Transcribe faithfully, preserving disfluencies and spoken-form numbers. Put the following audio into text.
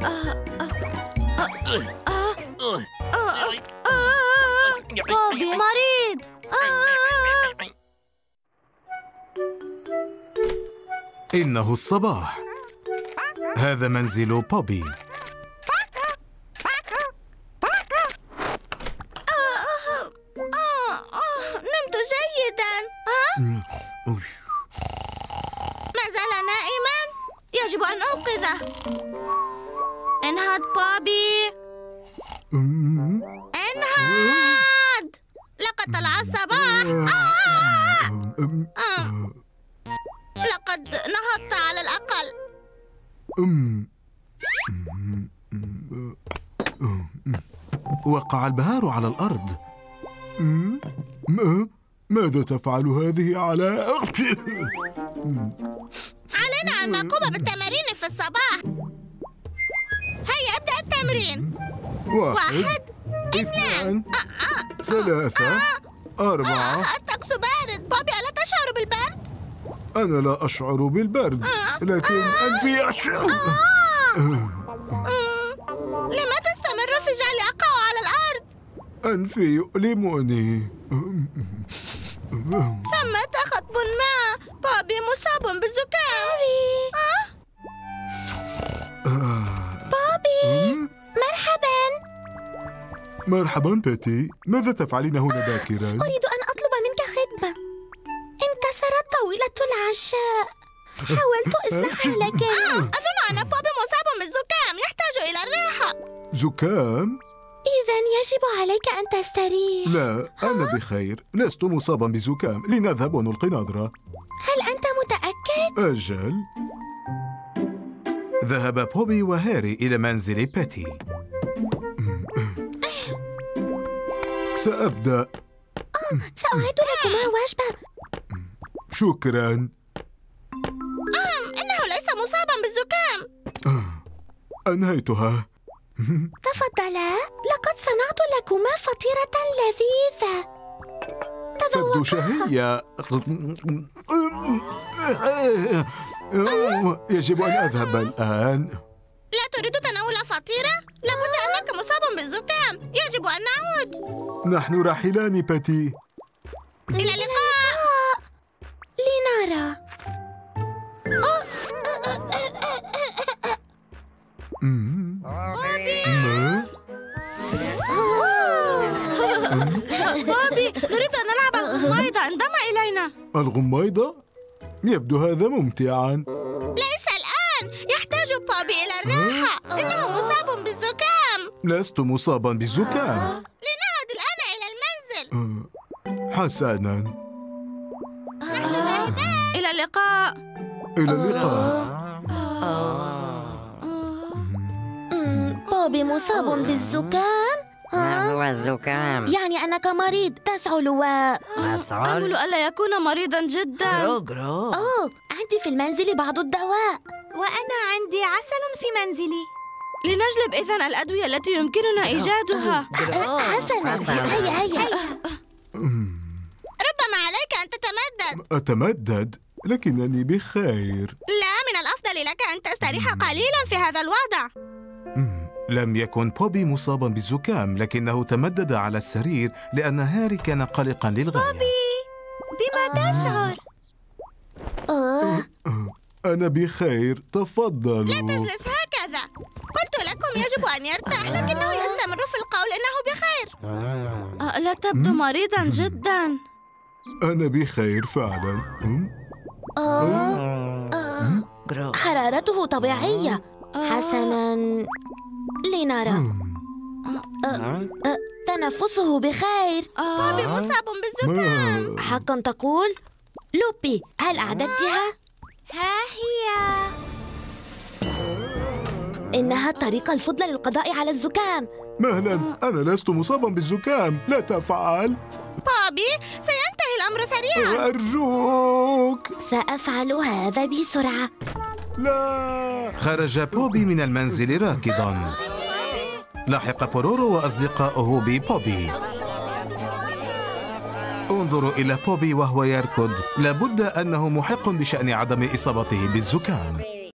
بوبي مريض. إنه الصباح. هذا منزل بوبي. نمت جيدا. ما زال نائما؟ يجب أن أوقظه. انهض بوبي، انهض، لقد طلع الصباح. آه. لقد نهضت على الأقل. وقع البهار على الأرض. ماذا تفعل هذه على أختي؟ علينا أن نقوم بالتمارين في الصباح. هيا ابدأ التمرين. واحد, واحد اثنان آه آه. ثلاثة آه. أربعة. آه. الطقس بارد. بوبي، ألا تشعر بالبرد؟ أنا لا أشعر بالبرد، آه. لكن آه. أنفي أشعر. آه. لما تستمر في جعلي أقع على الأرض؟ أنفي يؤلمني. ثمة خطب ما. بوبي مصاب بالزكام. أه؟ بوبي، مرحبا. مرحبا بيتي، ماذا تفعلين هنا باكرا؟ أريد أن أطلب منك خدمة. انكسرت طاولة العشاء. حاولت إصلاحها لكن أظن أن بوبي مصاب بالزكام، يحتاج إلى الراحة. زكام؟ إذن يجب عليك أن تستريح. لا، أنا بخير، لست مصابا بزكام. لنذهب ونلقي نظرة. هل أنت متأكد؟ أجل. ذهب بوبي وهاري إلى منزل بيتي. سأبدأ. سأعد لكما وجبة. شكرا. أم إنه ليس مصابا بالزكام. أنهيتها. تفضلا، لقد صنعت لكما فطيرة لذيذة. تبدو شهية. يجب أن أذهب الآن. لا تريد تناول فطيرة؟ لابد أنك مصاب بالزكام، يجب أن نعود. نحن راحلان بيتي. إلى اللقاء. لنرى. بوبي، نريد أن نلعب الغميضة، انضم إلينا. الغميضة؟ يبدو هذا ممتعا. ليس الآن، يحتاج بوبي إلى الراحة. إنه مصاب بالزكام. لست مصابا بالزكام. لنعد الآن إلى المنزل. حسنا. نحن ذاهبان. إلى اللقاء. إلى اللقاء. بوبي مصاب بالزكام؟ ما هو الزكام؟ يعني أنك مريض، تسعل و... أسعل؟ آمل ألا يكون مريضا جدا. جرو جرو. أوه، عندي في المنزل بعض الدواء. وأنا عندي عسل في منزلي. لنجلب إذن الأدوية التي يمكننا إيجادها. حسنا، هيا هيا. ربما عليك أن تتمدد. أتمدد؟ لكنني بخير. لا، من الأفضل لك أن تستريح قليلا في هذا الوضع. لم يكن بوبي مصابا بالزكام، لكنه تمدد على السرير لأن هاري كان قلقا للغاية. بوبي، بما تشعر؟ أنا بخير، تفضلوا. لا تجلس هكذا. قلت لكم يجب أن يرتاح، لكنه يستمر في القول إنه بخير. لا تبدو مريضا جدا. أنا بخير فعلا. حرارته طبيعية. حسنا، لنرى. تنفسه بخير. بوبي مصاب بالزكام. حقا تقول؟ لوبي، هل أعددتها؟ ها هي. إنها الطريقة الفضلى للقضاء على الزكام. مهلا، أنا لست مصابا بالزكام، لا تفعل. بوبي، سينتهي الأمر سريعا. أرجوك. سأفعل هذا بسرعة. لا. خرج بوبي من المنزل راكضا. لحق بورورو وأصدقاؤه ببوبي. انظروا إلى بوبي وهو يركض، لابد أنه محق بشأن عدم إصابته بالزكام.